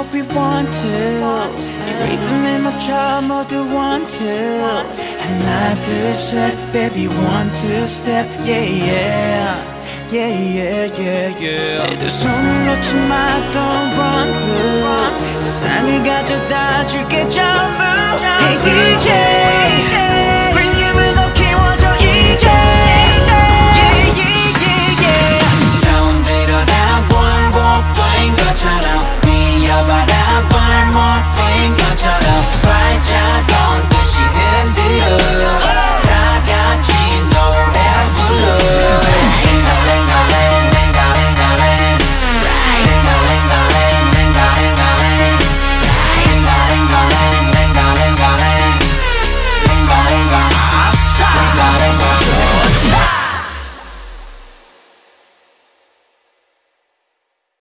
what we want to 이 리듬에 맞춰 모두 want to 하나 둘 셋 baby one two step yeah yeah yeah yeah yeah yeah 내 두 손을 놓지 마 don't run good 세상을 가져다 줄게 전부 Hey DJ